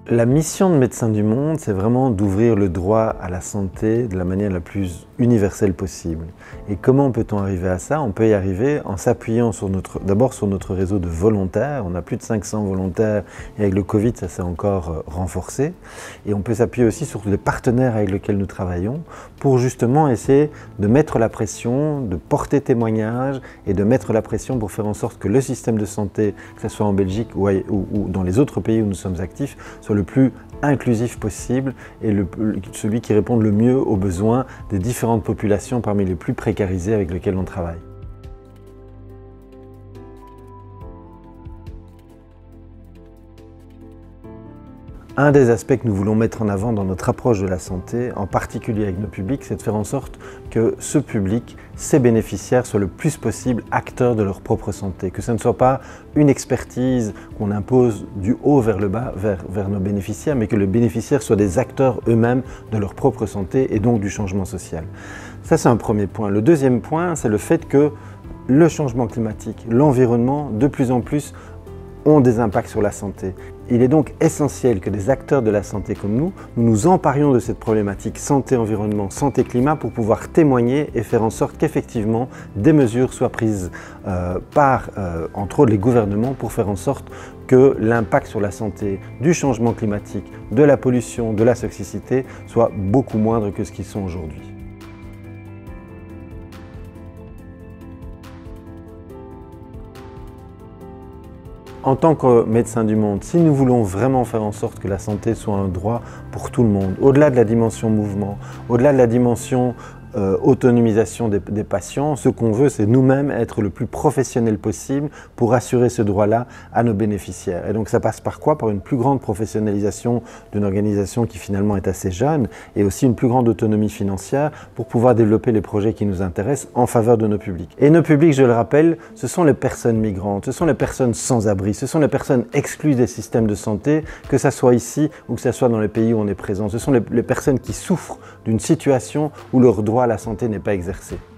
La mission de Médecins du Monde, c'est vraiment d'ouvrir le droit à la santé de la manière la plus universelle possible. Et comment peut-on arriver à ça? On peut y arriver en s'appuyant d'abord sur notre réseau de volontaires. On a plus de 500 volontaires et avec le Covid, ça s'est encore renforcé. Et on peut s'appuyer aussi sur les partenaires avec lesquels nous travaillons pour justement essayer de mettre la pression, de porter témoignage et de mettre la pression pour faire en sorte que le système de santé, que ce soit en Belgique ou dans les autres pays où nous sommes actifs, soit le plus inclusif possible et celui qui réponde le mieux aux besoins des différentes populations parmi les plus précarisées avec lesquelles on travaille. Un des aspects que nous voulons mettre en avant dans notre approche de la santé, en particulier avec nos publics, c'est de faire en sorte que ce public, ces bénéficiaires, soient le plus possible acteurs de leur propre santé. Que ce ne soit pas une expertise qu'on impose du haut vers le bas, vers nos bénéficiaires, mais que les bénéficiaires soient des acteurs eux-mêmes de leur propre santé et donc du changement social. Ça, c'est un premier point. Le deuxième point, c'est le fait que le changement climatique, l'environnement, de plus en plus, ont des impacts sur la santé. Il est donc essentiel que des acteurs de la santé comme nous nous emparions de cette problématique santé-environnement, santé-climat pour pouvoir témoigner et faire en sorte qu'effectivement des mesures soient prises par, entre autres, les gouvernements pour faire en sorte que l'impact sur la santé du changement climatique, de la pollution, de la toxicité soit beaucoup moindre que ce qu'ils sont aujourd'hui. En tant que médecins du monde, si nous voulons vraiment faire en sorte que la santé soit un droit pour tout le monde, au-delà de la dimension mouvement, au-delà de la dimension autonomisation des patients, ce qu'on veut, c'est nous-mêmes être le plus professionnel possible pour assurer ce droit-là à nos bénéficiaires. Et donc ça passe par quoi? Par une plus grande professionnalisation d'une organisation qui finalement est assez jeune et aussi une plus grande autonomie financière pour pouvoir développer les projets qui nous intéressent en faveur de nos publics. Et nos publics, je le rappelle, ce sont les personnes migrantes, ce sont les personnes sans abri, ce sont les personnes exclues des systèmes de santé, que ce soit ici ou que ce soit dans les pays où on est présent. Ce sont les personnes qui souffrent d'une situation où leur droit à la santé n'est pas exercé.